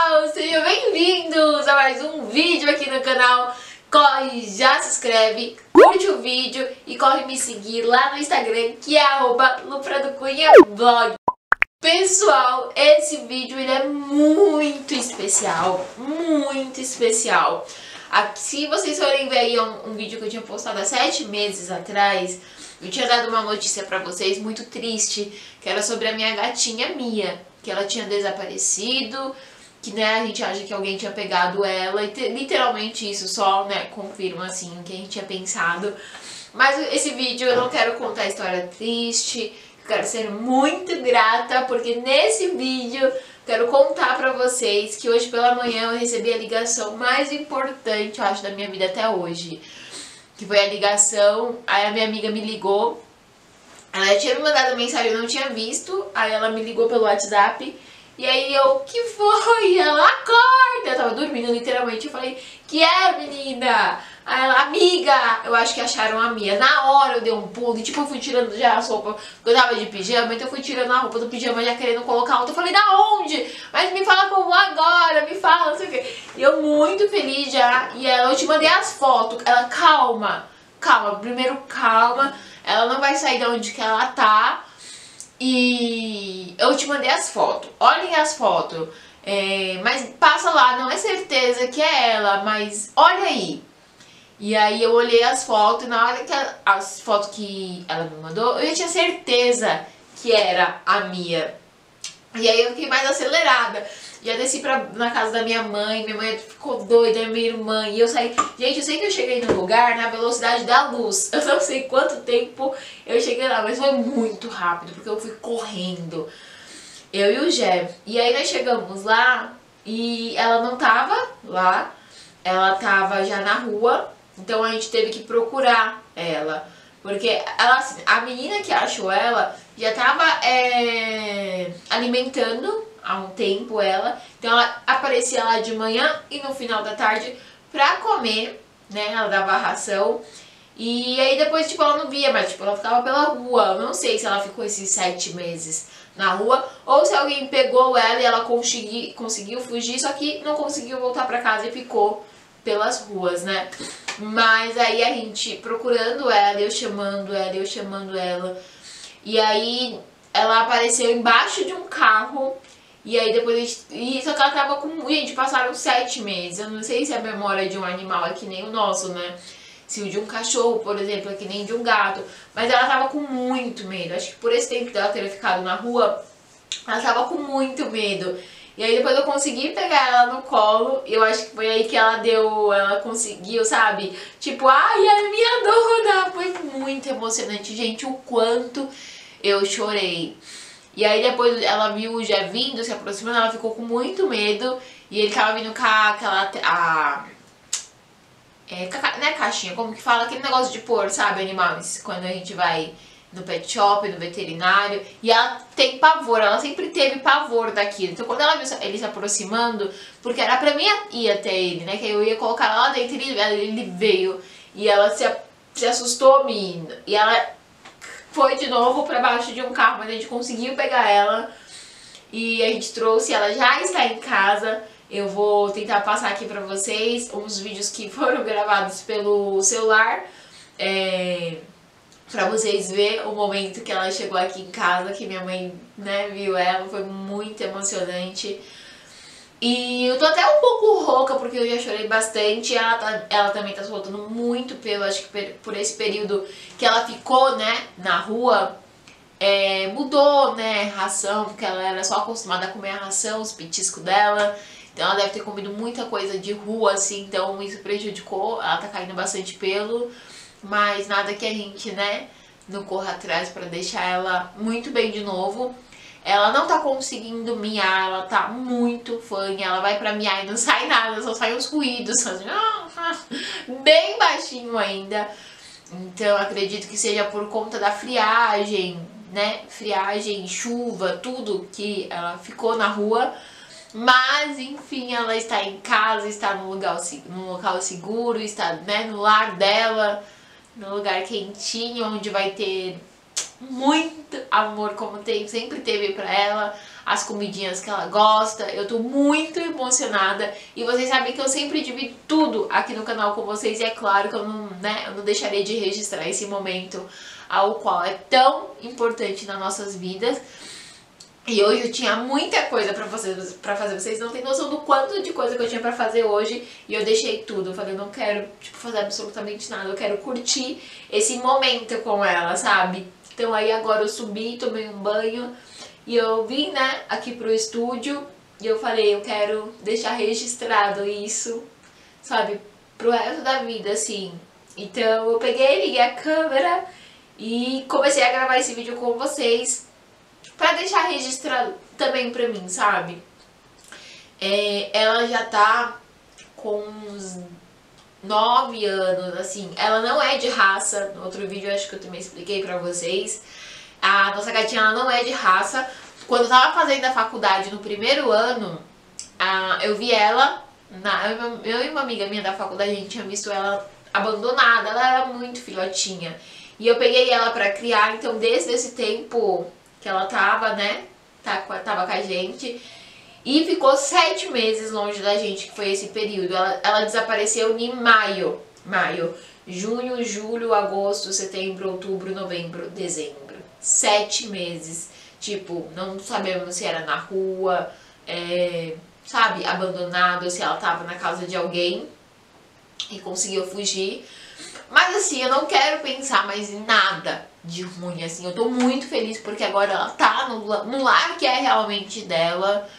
pessoal, sejam bem-vindos a mais um vídeo aqui no canal. Corre, já se inscreve, curte o vídeo e corre me seguir lá no Instagram, que é @luprado_cunha_vlog. Pessoal, esse vídeo ele é muito especial, muito especial. Se vocês forem ver aí um vídeo que eu tinha postado há 7 meses atrás, eu tinha dado uma notícia pra vocês muito triste, que era sobre a minha gatinha Mia, que ela tinha desaparecido, que né, a gente acha que alguém tinha pegado ela, e literalmente isso só né, confirma assim o que a gente tinha pensado. Mas esse vídeo eu não quero contar a história triste, eu quero ser muito grata, porque nesse vídeo quero contar pra vocês que hoje pela manhã eu recebi a ligação mais importante, eu acho, da minha vida até hoje. Que foi a ligação, aí a minha amiga me ligou, ela já tinha me mandado mensagem, eu não tinha visto, aí ela me ligou pelo WhatsApp, e aí eu, que foi? E ela, acorda! Eu tava dormindo literalmente, eu falei, que é, menina? Aí ela, amiga, eu acho que acharam a Mia. Na hora eu dei um pulo e tipo, eu fui tirando já as roupas, porque eu tava de pijama, então eu fui tirando a roupa do pijama já querendo colocar outra. Eu falei, da onde? Mas me fala como agora, me fala, não sei o quê. E eu muito feliz já, e ela, eu te mandei as fotos. Ela, calma, primeiro calma, ela não vai sair de onde que ela tá. E eu te mandei as fotos, olhem as fotos, mas passa lá, não é certeza que é ela, mas olha aí. E aí eu olhei as fotos e na hora que as fotos que ela me mandou, eu já tinha certeza que era a Mia. E aí eu fiquei mais acelerada. Já desci na casa da minha mãe ficou doida, minha irmã, e eu saí. Gente, eu sei que eu cheguei no lugar na velocidade da luz. Eu não sei quanto tempo eu cheguei lá, mas foi muito rápido, porque eu fui correndo. Eu e o Jé. E aí nós chegamos lá e ela não tava lá, ela tava já na rua, então a gente teve que procurar ela. Porque ela, assim, a menina que achou ela já tava alimentando há um tempo ela, então ela aparecia lá de manhã e no final da tarde pra comer, né, ela dava a ração, e aí depois tipo ela não via mais, tipo ela ficava pela rua. Eu não sei se ela ficou esses 7 meses na rua, ou se alguém pegou ela e ela conseguiu fugir, só que não conseguiu voltar pra casa e ficou pelas ruas, né. Mas aí a gente procurando ela, eu chamando ela, e aí ela apareceu embaixo de um carro. E aí depois só que ela tava com. Gente, passaram 7 meses. Eu não sei se a memória de um animal é que nem o nosso, né? Se o de um cachorro, por exemplo, é que nem de um gato. Mas ela tava com muito medo. Acho que por esse tempo dela ter ficado na rua, ela tava com muito medo. E aí depois eu consegui pegar ela no colo. E eu acho que foi aí que ela conseguiu, sabe? Tipo, ai, a minha dona! Foi muito emocionante, gente, o quanto eu chorei. E aí depois ela viu o Jé vindo, se aproximando, ela ficou com muito medo. E ele tava vindo com aquela... não é caixinha, como que fala? Aquele negócio de pôr, sabe, animais, quando a gente vai no pet shop, no veterinário. E ela tem pavor, ela sempre teve pavor daquilo. Então quando ela viu ele se aproximando, porque era pra mim ir até ele, né, que eu ia colocar ela lá dentro, ele veio. E ela se assustou, menina. E ela foi de novo pra baixo de um carro, mas a gente conseguiu pegar ela e a gente trouxe, ela já está em casa. Eu vou tentar passar aqui pra vocês uns vídeos que foram gravados pelo celular, pra vocês verem o momento que ela chegou aqui em casa, que minha mãe, né, viu ela, foi muito emocionante. E eu tô até um pouco rouca porque eu já chorei bastante. Ela também tá soltando muito pelo, acho que por esse período que ela ficou, né, na rua, mudou, né, ração, porque ela era só acostumada a comer a ração, os petiscos dela. Então ela deve ter comido muita coisa de rua, assim, então isso prejudicou. Ela tá caindo bastante pelo, mas nada que a gente, né, não corra atrás pra deixar ela muito bem de novo. Ela não tá conseguindo miar, ela tá muito fanha, ela vai pra miar e não sai nada, só sai uns ruídos, assim, bem baixinho ainda. Então acredito que seja por conta da friagem, né, friagem, chuva, tudo que ela ficou na rua. Mas enfim, ela está em casa, está num local seguro, está, né, no lar dela, num lugar quentinho, onde vai ter muito amor, como sempre teve pra ela. as comidinhas que ela gosta. Eu tô muito emocionada e vocês sabem que eu sempre divido tudo aqui no canal com vocês e é claro que eu não deixarei de registrar esse momento ao qual é tão importante nas nossas vidas. E hoje eu tinha muita coisa pra fazer, vocês não têm noção do quanto de coisa que eu tinha pra fazer hoje. E eu deixei tudo, eu falei, não quero fazer absolutamente nada, eu quero curtir esse momento com ela, sabe? Então aí agora eu subi, tomei um banho e eu vim, né, aqui pro estúdio. E eu falei, eu quero deixar registrado isso, sabe, pro resto da vida, assim. Então eu peguei, liguei a câmera e comecei a gravar esse vídeo com vocês, pra deixar registrado também pra mim, sabe? Ela já tá com uns 9 anos, assim. Ela não é de raça. No outro vídeo eu acho que eu também expliquei pra vocês. A nossa gatinha, ela não é de raça. Quando eu tava fazendo a faculdade no primeiro ano, eu vi ela, eu e uma amiga minha da faculdade, a gente tinha visto ela abandonada. Ela era muito filhotinha. E eu peguei ela pra criar, então desde esse tempo que ela tava, né, tava com a gente, e ficou 7 meses longe da gente, que foi esse período. Ela desapareceu em maio, junho, julho, agosto, setembro, outubro, novembro, dezembro. 7 meses, tipo, não sabemos se era na rua, sabe, abandonado, se ela tava na casa de alguém e conseguiu fugir. Mas assim, eu não quero pensar mais em nada de ruim, assim. Eu tô muito feliz porque agora ela tá no lar que é realmente dela.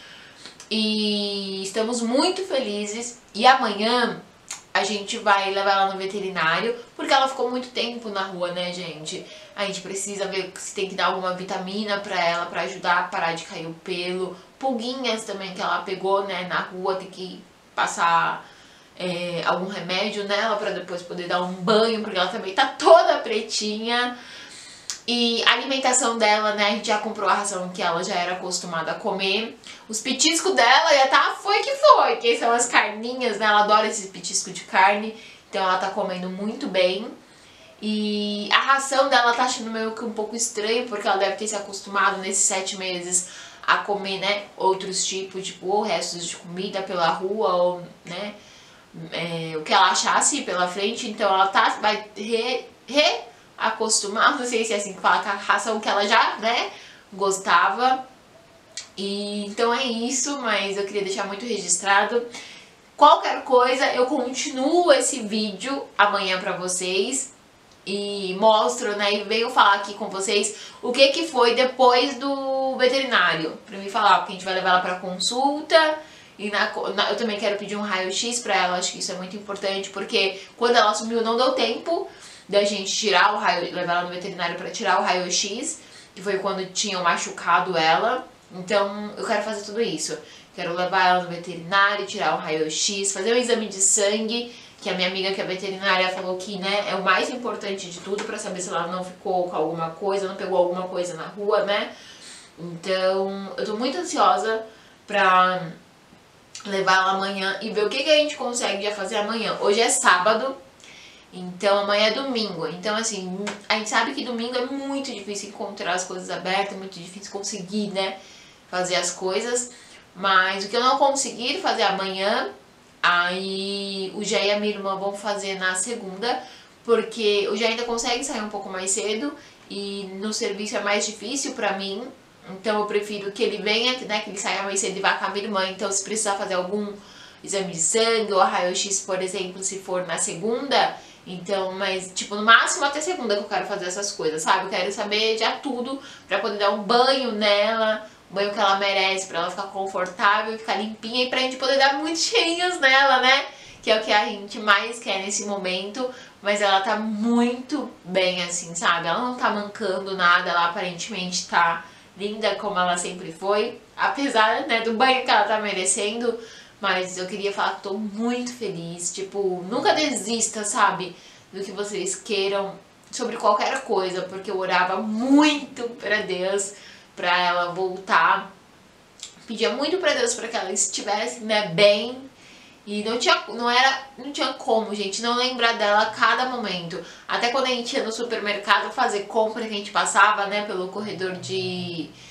E estamos muito felizes. E amanhã a gente vai levar ela no veterinário, porque ela ficou muito tempo na rua, né, gente? A gente precisa ver se tem que dar alguma vitamina pra ela, pra ajudar a parar de cair o pelo. Pulguinhas também que ela pegou, né, na rua, tem que passar algum remédio nela pra depois poder dar um banho, porque ela também tá toda pretinha. E a alimentação dela, né, a gente já comprou a ração que ela já era acostumada a comer. Os petiscos dela já tá, que são as carninhas, né, ela adora esses petiscos de carne, então ela tá comendo muito bem. E a ração dela tá achando meio que um pouco estranho, porque ela deve ter se acostumado nesses 7 meses a comer, né, outros tipos, tipo, ou restos de comida pela rua, ou, né, o que ela achasse pela frente. Então ela vai reacostumar, não sei se é assim que fala, com a ração que ela já, né, gostava. E então é isso, mas eu queria deixar muito registrado. Qualquer coisa, eu continuo esse vídeo amanhã pra vocês e mostro, né, e venho falar aqui com vocês o que foi depois do veterinário, pra me falar, porque a gente vai levar ela pra consulta. E eu também quero pedir um raio-x pra ela, acho que isso é muito importante, porque quando ela sumiu não deu tempo da gente tirar levar ela no veterinário pra tirar o raio-x, que foi quando tinham machucado ela. Então eu quero fazer tudo isso. Quero levar ela no veterinário, tirar o raio-x, fazer um exame de sangue, que a minha amiga que é veterinária falou que, né, é o mais importante de tudo pra saber se ela não ficou com alguma coisa, não pegou alguma coisa na rua, né. Então eu tô muito ansiosa pra levar ela amanhã e ver o que a gente consegue já fazer amanhã. Hoje é sábado, então amanhã é domingo. Então assim, a gente sabe que domingo é muito difícil encontrar as coisas abertas, muito difícil conseguir, né, fazer as coisas. Mas o que eu não conseguir fazer amanhã, aí o Jé e a minha irmã vão fazer na segunda, porque o Jé ainda consegue sair um pouco mais cedo e no serviço é mais difícil pra mim. Então eu prefiro que ele venha, né, que ele saia mais cedo e vá com a minha irmã. Então se precisar fazer algum exame de sangue ou raio-x, por exemplo, se for na segunda, então, mas tipo, no máximo até segunda que eu quero fazer essas coisas, sabe? Eu quero saber já tudo pra poder dar um banho nela, um banho que ela merece, pra ela ficar confortável e ficar limpinha, e pra gente poder dar muitos cheirinhos nela, né? Que é o que a gente mais quer nesse momento. Mas ela tá muito bem, assim, sabe? Ela não tá mancando nada, ela aparentemente tá linda como ela sempre foi, apesar, né, do banho que ela tá merecendo. Mas eu queria falar que tô muito feliz, tipo, nunca desista, sabe, do que vocês queiram sobre qualquer coisa, porque eu orava muito pra Deus, pra ela voltar, pedia muito pra Deus pra que ela estivesse, né, bem. E não tinha como, gente, não lembrar dela a cada momento. Até quando a gente ia no supermercado fazer compra, que a gente passava, né, pelo corredor de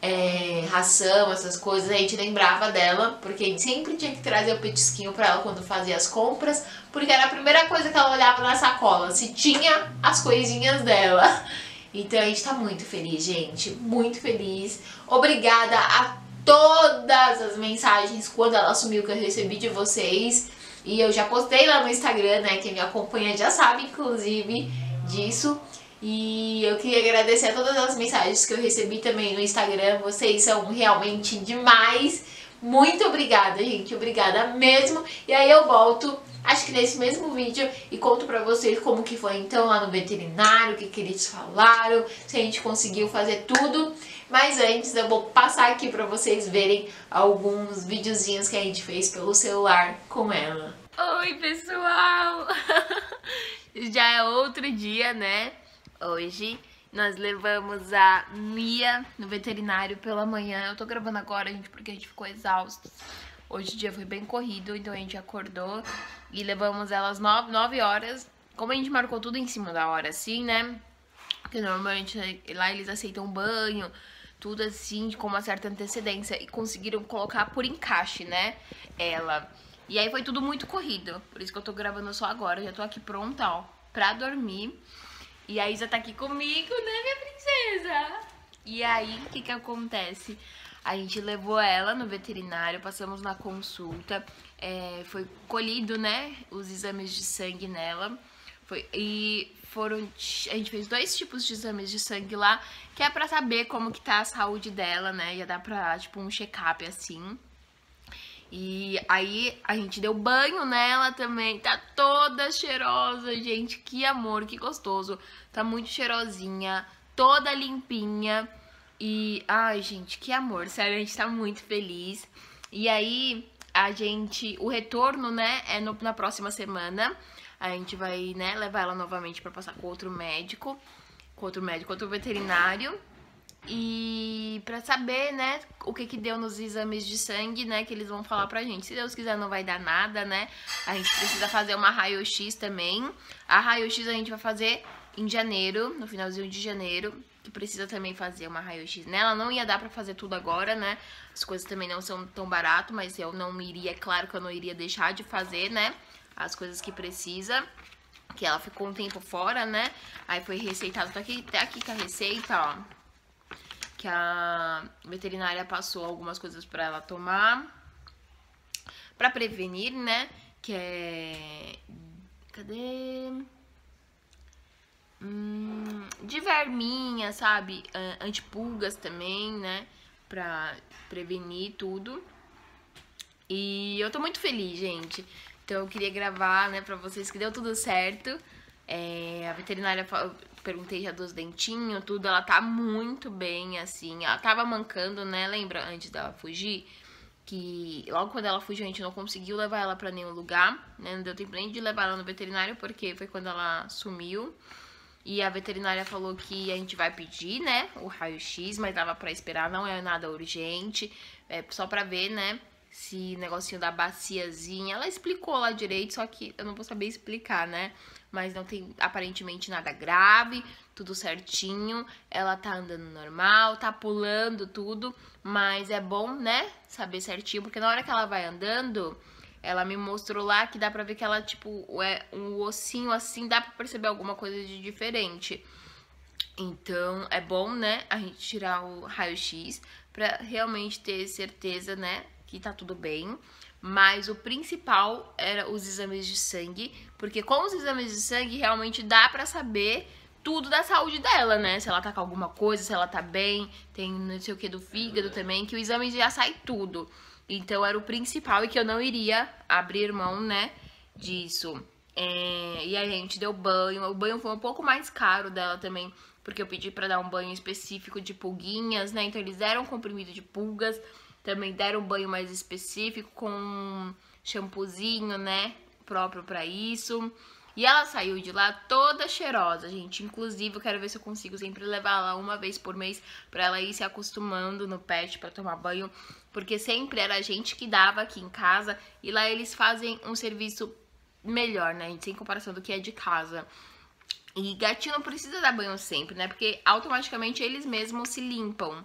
ração, essas coisas, a gente lembrava dela, porque a gente sempre tinha que trazer o petisquinho pra ela quando fazia as compras, porque era a primeira coisa que ela olhava na sacola, se tinha as coisinhas dela. Então a gente tá muito feliz, gente, muito feliz. Obrigada a todas as mensagens quando ela sumiu que eu recebi de vocês. E eu já postei lá no Instagram, né? Quem me acompanha já sabe, inclusive, disso. E eu queria agradecer a todas as mensagens que eu recebi também no Instagram. Vocês são realmente demais. Muito obrigada, gente. Obrigada mesmo. E aí eu volto, acho que nesse mesmo vídeo, e conto pra vocês como que foi então lá no veterinário, o que eles falaram, se a gente conseguiu fazer tudo. Mas antes eu vou passar aqui pra vocês verem alguns videozinhos que a gente fez pelo celular com ela. Oi, pessoal! Já é outro dia, né? Hoje nós levamos a Mia no veterinário pela manhã. Eu tô gravando agora, gente, porque a gente ficou exausto. Hoje o dia foi bem corrido, então a gente acordou e levamos ela às 9 horas. Como a gente marcou tudo em cima da hora, assim, né? Porque normalmente lá eles aceitam banho, tudo assim, com uma certa antecedência. E conseguiram colocar por encaixe, né? Ela. E aí foi tudo muito corrido. Por isso que eu tô gravando só agora. Eu já tô aqui pronta, ó, pra dormir. E a Isa tá aqui comigo, né, minha princesa? E aí, o que acontece? A gente levou ela no veterinário, passamos na consulta, foi colhido, né, os exames de sangue nela. A gente fez 2 tipos de exames de sangue lá, que é pra saber como que tá a saúde dela, né, já dá pra, tipo, um check-up assim. E aí a gente deu banho nela também, tá toda cheirosa, gente, que amor, que gostoso. Tá muito cheirosinha, toda limpinha e, ai, gente, que amor, sério, a gente tá muito feliz. E aí o retorno, né, é na próxima semana. A gente vai, né, levar ela novamente pra passar com outro outro veterinário. E pra saber, né, o que deu nos exames de sangue, né, que eles vão falar pra gente. Se Deus quiser não vai dar nada, né, a gente precisa fazer uma raio-x também. A raio-x a gente vai fazer em janeiro, no finalzinho de janeiro, que precisa também fazer uma raio-x nela. Não ia dar pra fazer tudo agora, né, as coisas também não são tão barato, mas eu não iria, é claro que eu não iria deixar de fazer, né, as coisas que precisa. Que ela ficou um tempo fora, né, aí foi receitado, tá aqui com a receita, ó. Que a veterinária passou algumas coisas pra ela tomar, pra prevenir, né, que é... Cadê? De verminha, sabe? Antipulgas também, né, pra prevenir tudo. E eu tô muito feliz, gente. Então eu queria gravar, né, pra vocês que deu tudo certo. A veterinária, perguntei já dos dentinhos, tudo, ela tá muito bem, assim, ela tava mancando, né, lembra, antes dela fugir, que logo quando ela fugiu a gente não conseguiu levar ela pra nenhum lugar, né, não deu tempo nem de levar ela no veterinário, porque foi quando ela sumiu, e a veterinária falou que a gente vai pedir, né, o raio-x, mas dava pra esperar, não é nada urgente, é só pra ver, né, esse negocinho da baciazinha, ela explicou lá direito, só que eu não vou saber explicar, né, mas não tem aparentemente nada grave, tudo certinho, ela tá andando normal, tá pulando tudo, mas é bom, né, saber certinho, porque na hora que ela vai andando, ela me mostrou lá que dá pra ver que ela, tipo, um ossinho assim, dá pra perceber alguma coisa de diferente. Então, é bom, né, a gente tirar o raio-x pra realmente ter certeza, né, que tá tudo bem. Mas o principal era os exames de sangue, porque com os exames de sangue realmente dá pra saber tudo da saúde dela, né? Se ela tá com alguma coisa, se ela tá bem, tem não sei o que do fígado também, que o exame já sai tudo. Então era o principal e que eu não iria abrir mão, né, disso. E aí a gente deu banho, o banho foi um pouco mais caro dela também, porque eu pedi pra dar um banho específico de pulguinhas, né? Então eles deram comprimido de pulgas, também deram um banho mais específico com um shampoozinho, né, próprio pra isso. E ela saiu de lá toda cheirosa, gente. Inclusive, eu quero ver se eu consigo sempre levar ela uma vez por mês pra ela ir se acostumando no pet pra tomar banho. Porque sempre era a gente que dava aqui em casa e lá eles fazem um serviço melhor, né, sem comparação do que é de casa. E gatinho não precisa dar banho sempre, né, porque automaticamente eles mesmos se limpam.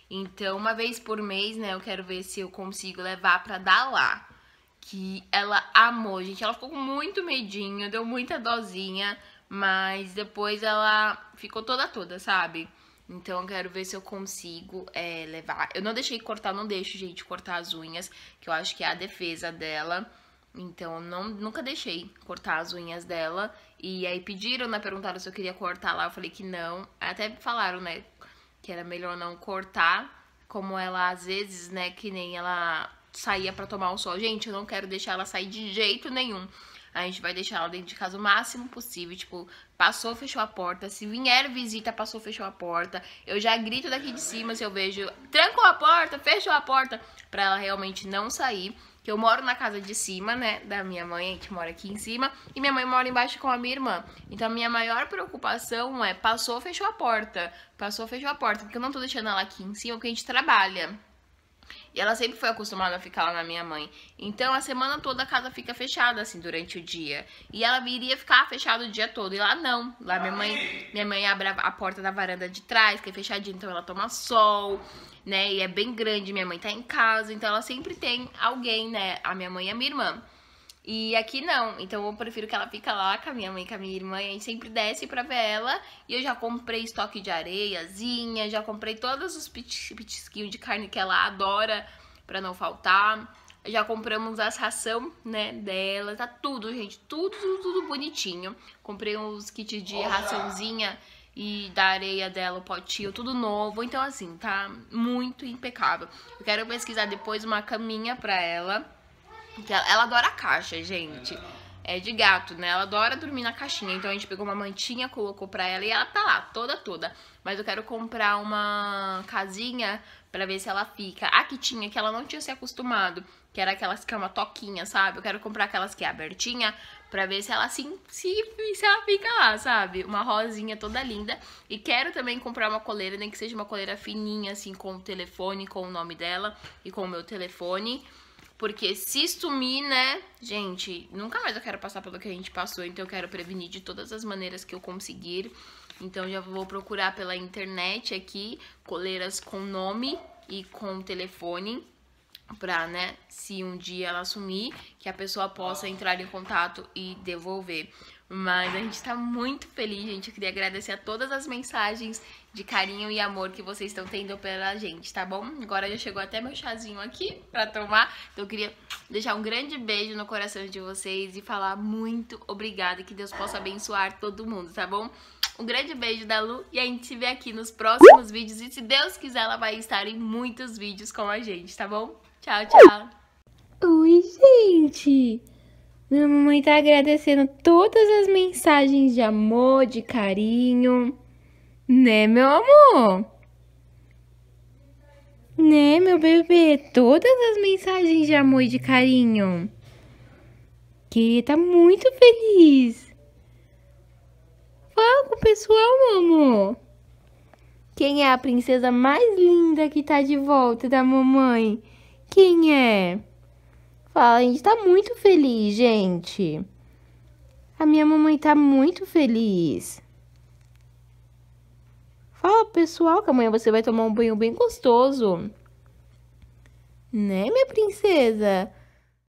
Então, uma vez por mês, né, eu quero ver se eu consigo levar pra dar lá. Que ela amou, gente. Ela ficou com muito medinho, deu muita dosinha, mas depois ela ficou toda, sabe? Então eu quero ver se eu consigo levar. Eu não deixei cortar, não deixo, gente, cortar as unhas, que eu acho que é a defesa dela. Então eu nunca deixei cortar as unhas dela. E aí pediram, né, perguntaram se eu queria cortar lá, eu falei que não. Até falaram, né, que era melhor não cortar, como ela às vezes, né, que nem ela saía pra tomar um sol. Gente, eu não quero deixar ela sair de jeito nenhum. A gente vai deixar ela dentro de casa o máximo possível. Tipo, passou, fechou a porta. Se vier visita, passou, fechou a porta. Eu já grito daqui de cima se eu vejo, trancou a porta, fechou a porta, pra ela realmente não sair. Que eu moro na casa de cima, né, da minha mãe, a gente mora aqui em cima, e minha mãe mora embaixo com a minha irmã. Então a minha maior preocupação é passou, fechou a porta. Passou, fechou a porta, porque eu não tô deixando ela aqui em cima, porque a gente trabalha. E ela sempre foi acostumada a ficar lá na minha mãe. Então, a semana toda a casa fica fechada, assim, durante o dia. E ela iria ficar fechada o dia todo. E lá não. Lá minha mãe abre a porta da varanda de trás, que é fechadinha, então ela toma sol, né? E é bem grande, minha mãe tá em casa. Então, ela sempre tem alguém, né? A minha mãe e a minha irmã. E aqui não, então eu prefiro que ela fique lá com a minha mãe e com a minha irmã. E a gente sempre desce pra ver ela. E eu já comprei estoque de areiazinha, já comprei todos os petisquinhos de carne que ela adora, pra não faltar. Já compramos as ração, né, dela. Tá tudo, gente, tudo bonitinho. Comprei uns kits de raçãozinha e da areia dela, o potinho, tudo novo. Então assim, tá muito impecável. Eu quero pesquisar depois uma caminha pra ela. Ela adora caixa, gente. É de gato, né? Ela adora dormir na caixinha. Então a gente pegou uma mantinha, colocou pra ela e ela tá lá, toda. Mas eu quero comprar uma casinha pra ver se ela fica. A que tinha, que ela não tinha se acostumado, que era aquelas cama toquinha, sabe? Eu quero comprar aquelas que é abertinha pra ver se ela se ela fica lá, sabe? Uma rosinha toda linda. E quero também comprar uma coleira, nem que seja uma coleira fininha, assim, com o telefone, com o nome dela e com o meu telefone. Porque se sumir, né, gente, nunca mais eu quero passar pelo que a gente passou. Então eu quero prevenir de todas as maneiras que eu conseguir. Então já vou procurar pela internet aqui coleiras com nome e com telefone. Pra, né, se um dia ela sumir, que a pessoa possa entrar em contato e devolver. Mas a gente tá muito feliz, gente. Eu queria agradecer a todas as mensagens de carinho e amor que vocês estão tendo pela gente, tá bom? Agora já chegou até meu chazinho aqui pra tomar. Então eu queria deixar um grande beijo no coração de vocês e falar muito obrigada. Que Deus possa abençoar todo mundo, tá bom? Um grande beijo da Lu e a gente se vê aqui nos próximos vídeos. E se Deus quiser, ela vai estar em muitos vídeos com a gente, tá bom? Tchau. Oi, gente! Minha mamãe tá agradecendo todas as mensagens de amor, de carinho. Né, meu amor? Né, meu bebê? Todas as mensagens de amor e de carinho. Que tá muito feliz. Fala com o pessoal, meu amor. Quem é a princesa mais linda que tá de volta da mamãe? Quem é? Fala, a gente tá muito feliz, gente. A minha mamãe tá muito feliz. Fala, pessoal, que amanhã você vai tomar um banho bem gostoso. Né, minha princesa?